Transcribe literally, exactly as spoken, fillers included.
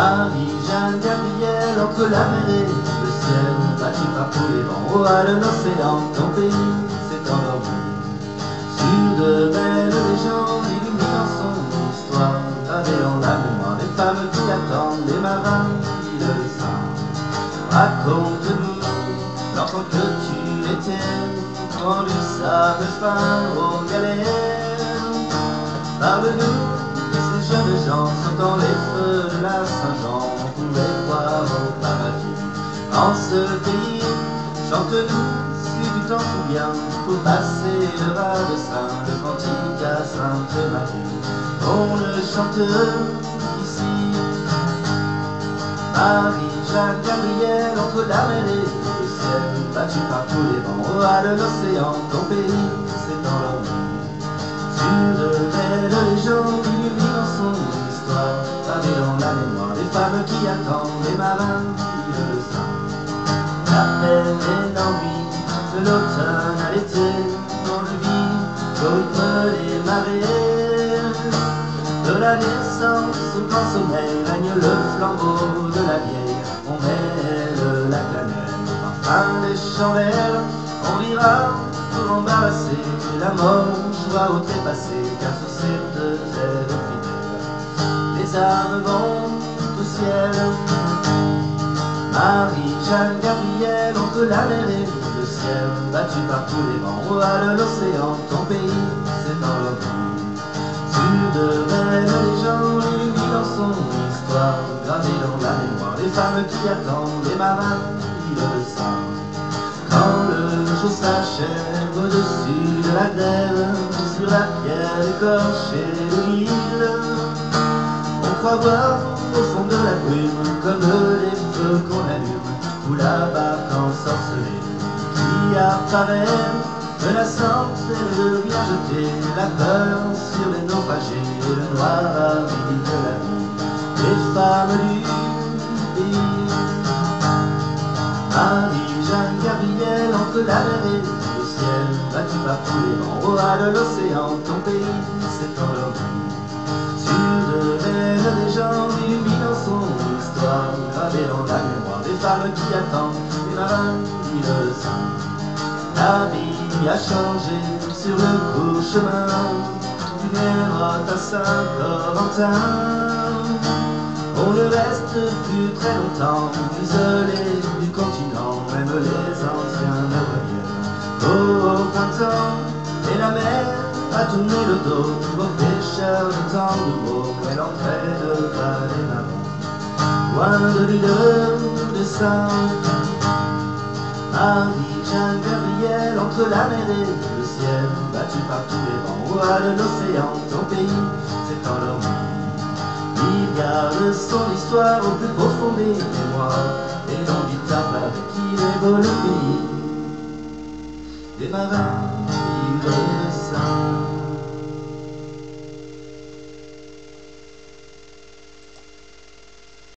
Marie-Jeanne Gabrielle, entre la mer et le ciel, battu par tous les vents, au ras de l'océan, ton pays s'est endormi. Sur de belles légendes illuminant son histoire, gravées dans la mémoire des femmes qui attendent, des marins qui le savent. Raconte-nous l'enfant que tu étais, quand du sable fin aux galères. Parle-nous de ces jeunes gens sentant les feux de la Saint-Jean, on pouvait croire au paradis. En ce pays, chante-nous si tu t'en souviens, pour passer le ras de Saint, le cantique à Sainte-Marie. On le chante ici. Marie-Jeanne Gabrielle, entre la mer et le ciel, battu par tous les vents, au ras de l'océan, ton pays s'est endormi. Sur de belles légendes illuminant son histoire, gravées dans la mémoire des femmes qui attendent, des marins qui le savent. La peine et l'ennui, de l'automne à l'été, on le vit au rythme des marées. De la naissance au grand sommeil règne le flambeau de la vieille. On mêle la cannelle au parfum des chandelles. On rira pour embarrasser la mort, joie au trépassé, car sur cette terre fidèle, les armes vont au ciel. Marie-Jeanne Gabrielle, entre la mer et le ciel, battu par tous les vents, au ras de l'océan, ton pays s'est endormi. Sur de belles légendes illuminant son histoire, gravées dans la mémoire des femmes qui attendent, des marins qui le savent. Quand le jour s'achève au-dessus de la grève, sur la pierre écorchée de l'île, on croit voir au fond de la brume comme les feux qu'on allume, ou la barque ensorcelée qui apparaît, menaçante et revient jeter la peur sur les naufragés, et le noir avide de la vie, les femmes du pays. Marie-Jeanne Gabrielle, entre la mer et le ciel, battu par tous les vents, au ras de l'océan, ton pays s'est endormi. Sur de belles légendes illuminant son histoire, gravées dans la mémoire des femmes qui attendent, des marins qui le savent. La vie a changé sur le court chemin du Nérote à Saint-Corentin. On ne reste plus très longtemps isolé du continent, même les anciens ne reviennent qu'au printemps. Et la mer a tourné le dos aux pêcheurs de temps nouveau, elle entraîne pas les marrons, loin de l'île de Saint. Marie-Jeanne Gabrielle, entre la mer et le ciel, battu par tous les vents, au ras de l'océan, ton pays s'est endormi. Il garde son histoire au plus profond des mémoires, et l'on dit avec qui est beau le pays des marins qui le savent.